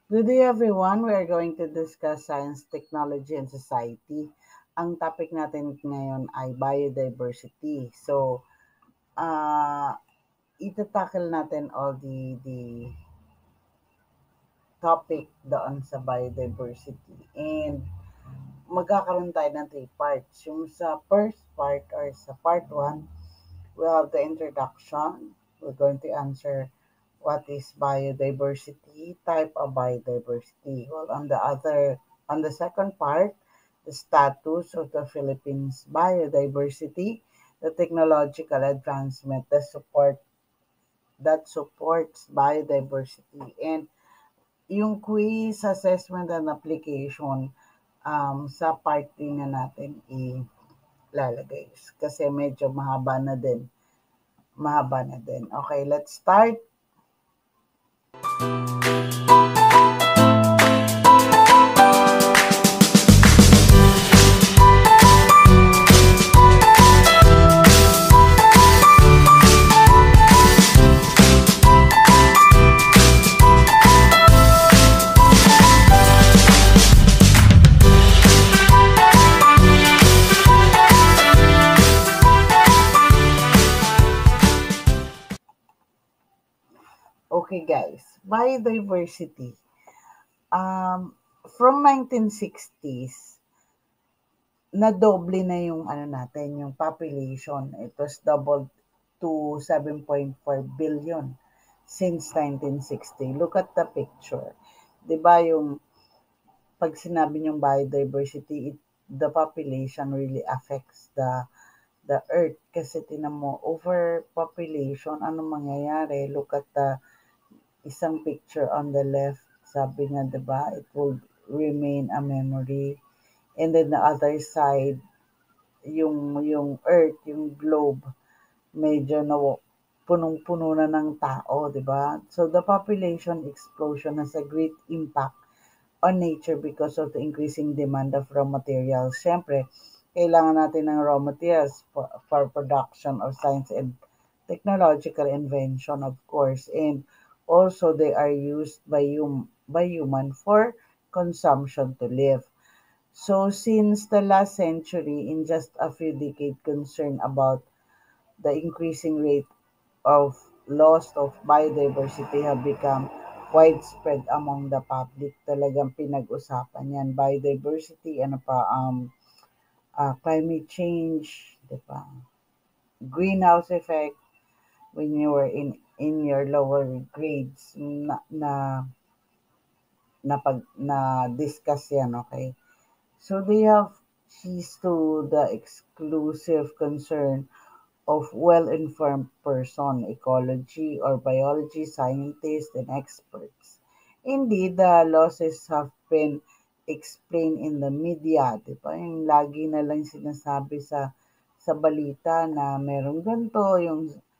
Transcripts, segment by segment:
Good day everyone. We are going to discuss science, technology, and society. Ang topic natin ngayon ay biodiversity. So, itatakil natin all the topic doon sa biodiversity. And magkakaroon tayo ng three parts. Yung sa first part or sa part 1, we have the introduction. We're going to answer what is biodiversity, type of biodiversity. Well, on the second part, the status of the Philippines biodiversity, the technological advancement that supports biodiversity, and yung quiz, assessment, and application sa part 3 na natin ilalagay. Kasi medyo mahaba na din. Mahaba na din. Okay, let's start. Okay, guys. Biodiversity. From 1960s, nadoble na yung ano natin, yung population. It was doubled to 7.4 billion since 1960. Look at the picture. 'Di ba yung pag sinabi niyong biodiversity, the population really affects the earth kasi tinan mo overpopulation, ano mangyayari? Look at the isang picture on the left, sabi nga 'di ba, it will remain a memory. And then the other side, yung earth, yung globe, medyo na punong-puno na ng tao, 'di ba? So the population explosion has a great impact on nature because of the increasing demand of raw materials. Siyempre, kailangan natin ng raw materials for production of science and technological invention, of course. And also, they are used by human for consumption to live. So, since the last century, in just a few decades, concern about the increasing rate of loss of biodiversity have become widespread among the public. Talagang pinag-usapan yan. Biodiversity, ano pa, climate change, di ba? Greenhouse effect, when you were in your lower grades, na discuss yan, okay? So they have ceased to the exclusive concern of well-informed person, ecology or biology scientists and experts. Indeed, the losses have been explained in the media, di ba? Yung lagi na lang sinasabi sa balita na meron ganito, yung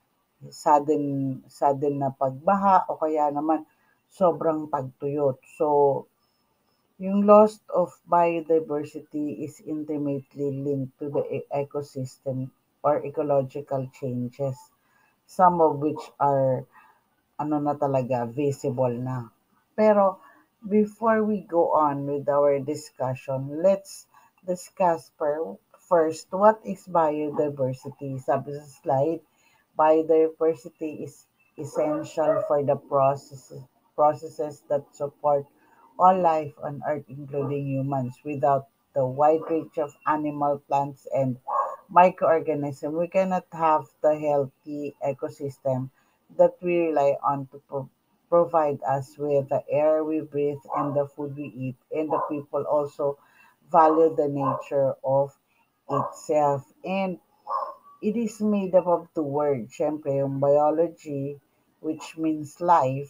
sudden na pagbaha o kaya naman sobrang pagtuyot. So, yung loss of biodiversity is intimately linked to the ecosystem or ecological changes, some of which are ano na talaga, visible na. Pero before we go on with our discussion, let's discuss first what is biodiversity. Sabi sa slide, biodiversity is essential for the processes that support all life on Earth, including humans. Without the wide range of animal, plants, and microorganisms, we cannot have the healthy ecosystem that we rely on to provide us with the air we breathe and the food we eat. And the people also value the nature of itself. And it is made up of two words. Siyempre, yung biology, which means life,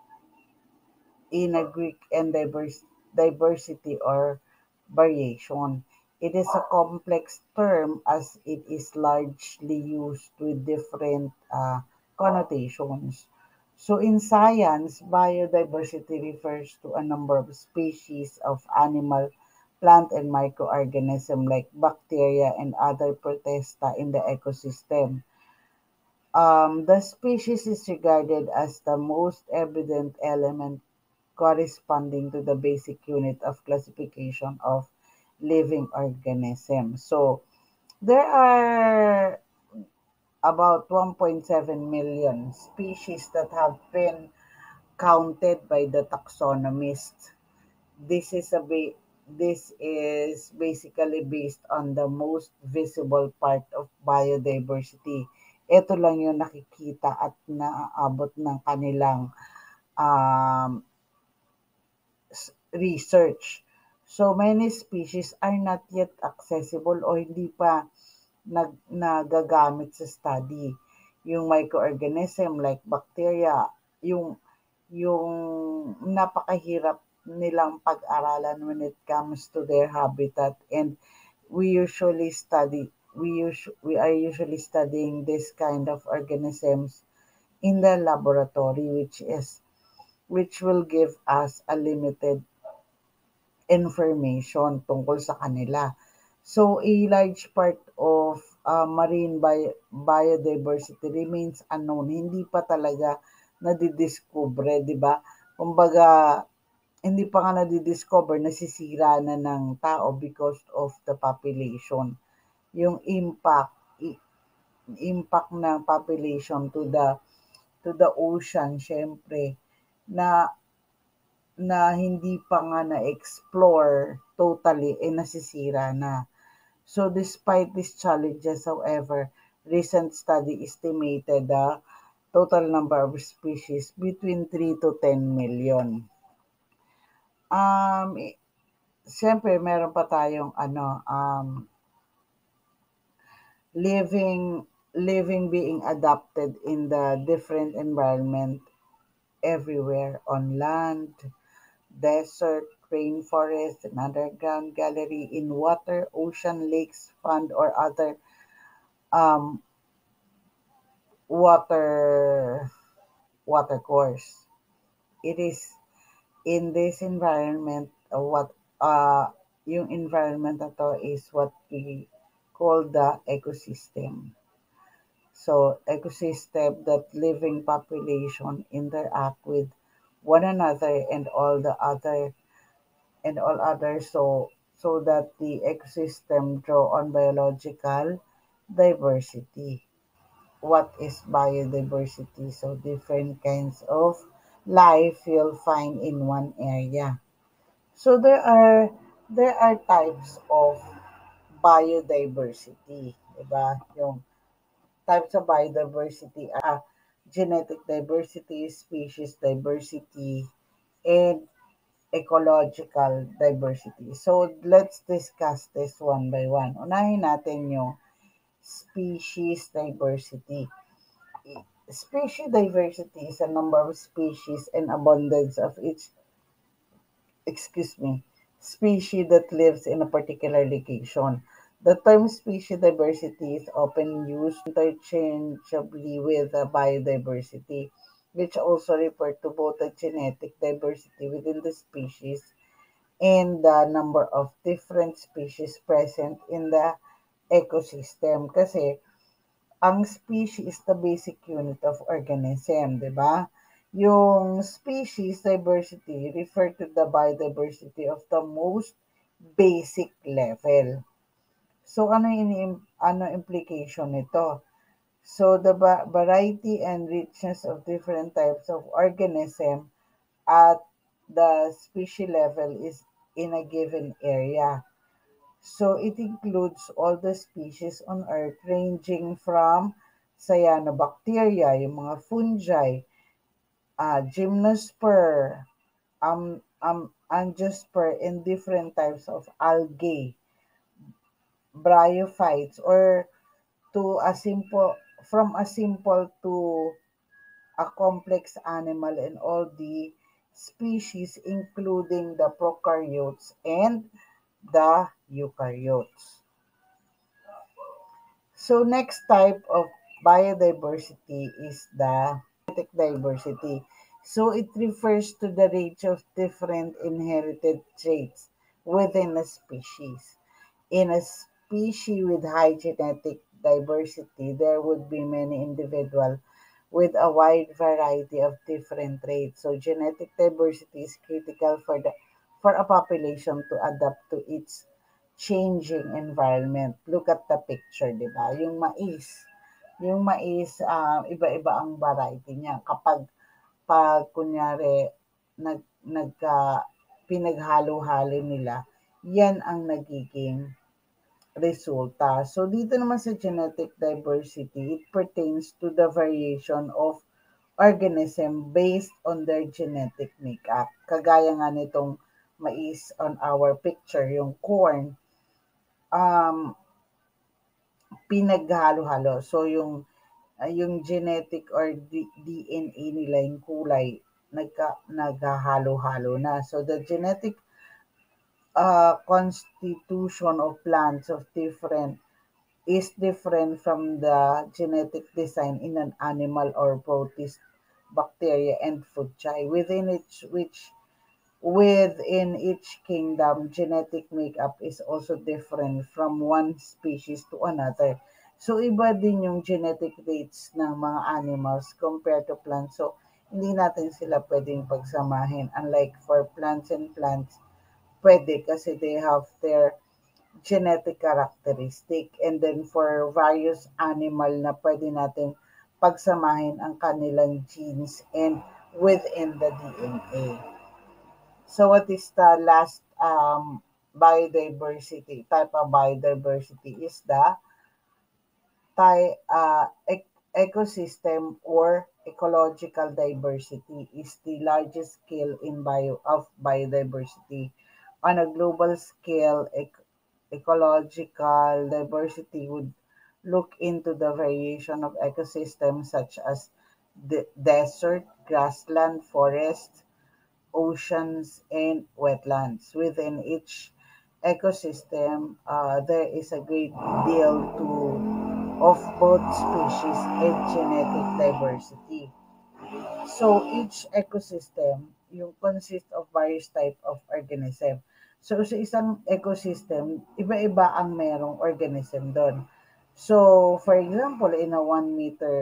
in a Greek, and diversity or variation. It is a complex term as it is largely used with different connotations. So in science, biodiversity refers to a number of species of animal, plant, and microorganism like bacteria and other protista in the ecosystem. The species is regarded as the most evident element corresponding to the basic unit of classification of living organisms. So there are about 1.7 million species that have been counted by the taxonomists. This is this is basically based on the most visible part of biodiversity. Ito lang yung nakikita at naaabot ng kanilang um, research. So many species are not yet accessible o hindi pa nagagamit sa study. Yung microorganism like bacteria, yung napakahirap nilang pag-aralan when it comes to their habitat, and we are usually studying this kind of organisms in the laboratory, which will give us a limited information tungkol sa kanila. So a large part of marine biodiversity remains unknown. Hindi pa talaga nadidiscover, di ba? Kumbaga, hindi pa nga nadidiscover, nasisira na ng tao because of the population. Yung impact ng population to the ocean, syempre, na na hindi pa nga na-explore totally, nasisira na. So despite these challenges, however, recent study estimated the total number of species between 3 to 10 million. Siyempre meron pa tayong living living being adapted in the different environment everywhere on land, desert, rainforest, and underground gallery, in water, ocean, lakes, pond, or other um, water course. It is in this environment what yung environment na to is what we call the ecosystem. So ecosystem that living population interact with one another and all others, so that the ecosystem draw on biological diversity. What is biodiversity? So different kinds of life you'll find in one area. So there are types of biodiversity, 'di ba? Yung types of biodiversity genetic diversity, species diversity, and ecological diversity. So let's discuss this one by one. Unahin natin yung species diversity. Species diversity is a number of species and abundance of each, excuse me, species that lives in a particular location. The term species diversity is often used interchangeably with biodiversity, which also refer to both the genetic diversity within the species and the number of different species present in the ecosystem. Kasi ang species is the basic unit of organism, di ba? Yung species diversity refer to the biodiversity of the most basic level. So ano implication nito? So the variety and richness of different types of organism at the species level is in a given area. So it includes all the species on Earth ranging from cyanobacteria, yung mga fungi, gymnosperm, angiosperm, and different types of algae, bryophytes, or to a simple from a simple to a complex animal, and all the species including the prokaryotes and the eukaryotes. So next type of biodiversity is the genetic diversity. So it refers to the range of different inherited traits within a species. In a species with high genetic diversity, there would be many individuals with a wide variety of different traits. So genetic diversity is critical for a population to adapt to its changing environment. Look at the picture, di ba? Yung mais, iba-iba ang variety niya. Pag kunyari pinaghalo-halo nila, yan ang nagiging resulta. So dito naman sa genetic diversity, it pertains to the variation of organism based on their genetic makeup. Kagaya nga nitong mais on our picture, yung corn, um, pinaghalo-halo. So yung genetic or DNA nila, yung kulay, naghahalo-halo na. So the genetic constitution of plants is different from the genetic design in an animal or protist, bacteria, and fungi. Within each kingdom, genetic makeup is also different from one species to another. So, iba din yung genetic dates ng mga animals compared to plants. So, hindi natin sila pwedeng pagsamahin. Unlike for plants and plants, pwede kasi they have their genetic characteristic. And then for various animal na pwede natin pagsamahin ang kanilang genes and within the DNA. So what is the last biodiversity, type of biodiversity is the ecosystem or ecological diversity is the largest scale of biodiversity. On a global scale, ecological diversity would look into the variation of ecosystems such as the desert, grassland, forests, oceans, and wetlands. Within each ecosystem, there is a great deal of both species and genetic diversity. So each ecosystem, yung consist of various type of organism. So sa isang ecosystem, iba-iba ang merong organism doon. So for example, in a 1 meter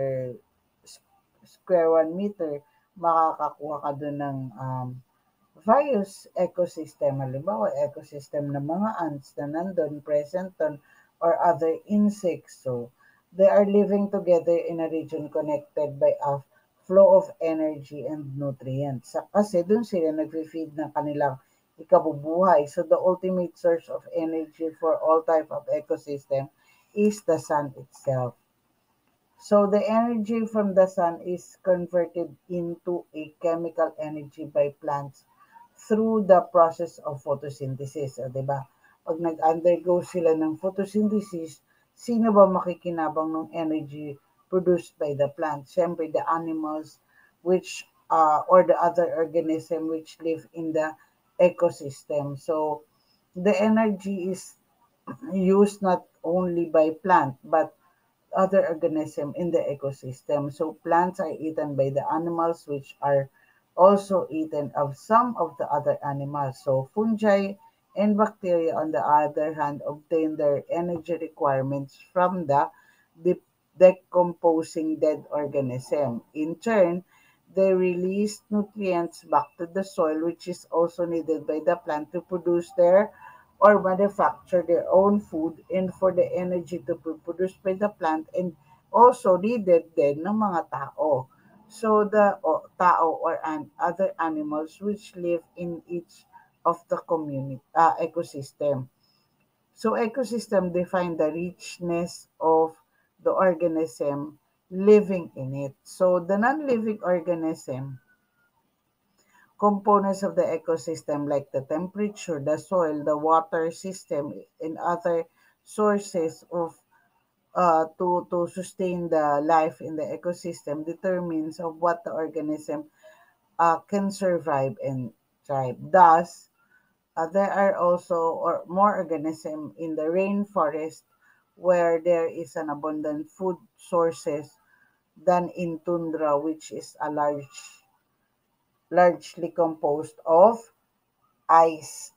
square 1 meter, makakakuha ka doon ng various ecosystem. Halimbawa, ecosystem ng mga ants na nandun, present doon, or other insects. So, they are living together in a region connected by a flow of energy and nutrients. Kasi doon sila nag-feed ng kanilang ikabubuhay. So, the ultimate source of energy for all type of ecosystem is the sun itself. So the energy from the sun is converted into a chemical energy by plants through the process of photosynthesis. O, diba? Pag nag-undergo sila ng photosynthesis, sino ba makikinabang ng energy produced by the plant? Siyempre, the animals or the other organism which live in the ecosystem. So the energy is used not only by plant but other organism in the ecosystem. So plants are eaten by the animals which are also eaten of some of the other animals. So fungi and bacteria on the other hand obtain their energy requirements from the decomposing dead organism. In turn, they release nutrients back to the soil which is also needed by the plant to produce their or manufacture their own food and for the energy to be produced by the plant and also needed din ng mga tao. So the tao or other animals which live in each of the community ecosystem. So ecosystem define the richness of the organism living in it. So the non-living organism components of the ecosystem like the temperature, the soil, the water system, and other sources of to sustain the life in the ecosystem determines of what the organism can survive and thrive. Thus, there are also or more organisms in the rainforest where there is an abundant food sources than in tundra, which is largely composed of ice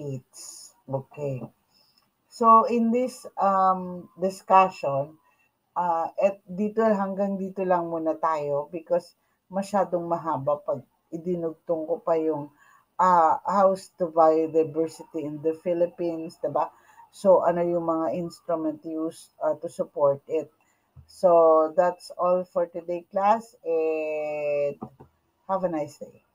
sheets. Okay. So in this discussion, At dito hanggang dito lang muna tayo because masyadong mahaba 'pag idinugtong ko pa yung, House to Biodiversity in the Philippines, 'di ba? So, ano yung mga instrument used, to support it. So, that's all for today class and have a nice day.